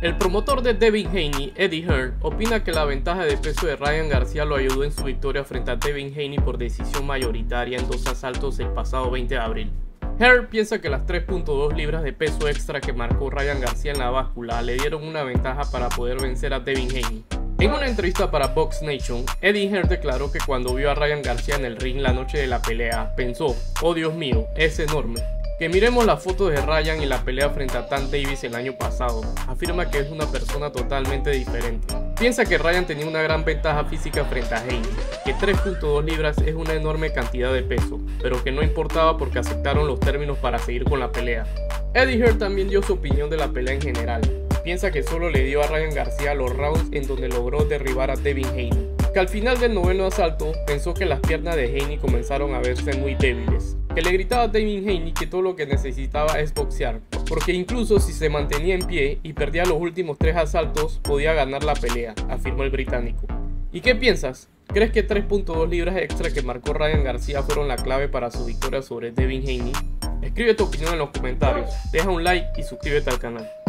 El promotor de Devin Haney, Eddie Hearn, opina que la ventaja de peso de Ryan García lo ayudó en su victoria frente a Devin Haney por decisión mayoritaria en 2 asaltos el pasado 20 de abril. Hearn piensa que las 3.2 libras de peso extra que marcó Ryan García en la báscula le dieron una ventaja para poder vencer a Devin Haney. En una entrevista para Box Nation, Eddie Hearn declaró que cuando vio a Ryan García en el ring la noche de la pelea, pensó: "Oh Dios mío, es enorme". Que miremos las fotos de Ryan y la pelea frente a Tank Davis el año pasado. Afirma que es una persona totalmente diferente. Piensa que Ryan tenía una gran ventaja física frente a Haney, que 3.2 libras es una enorme cantidad de peso, pero que no importaba porque aceptaron los términos para seguir con la pelea. Eddie Hearn también dio su opinión de la pelea en general. Piensa que solo le dio a Ryan García los rounds en donde logró derribar a Devin Haney, que al final del 9º asalto pensó que las piernas de Haney comenzaron a verse muy débiles, que le gritaba a Devin Haney que todo lo que necesitaba es boxear, porque incluso si se mantenía en pie y perdía los últimos 3 asaltos podía ganar la pelea, afirmó el británico. ¿Y qué piensas? ¿Crees que 3.2 libras extra que marcó Ryan García fueron la clave para su victoria sobre Devin Haney? Escribe tu opinión en los comentarios, deja un like y suscríbete al canal.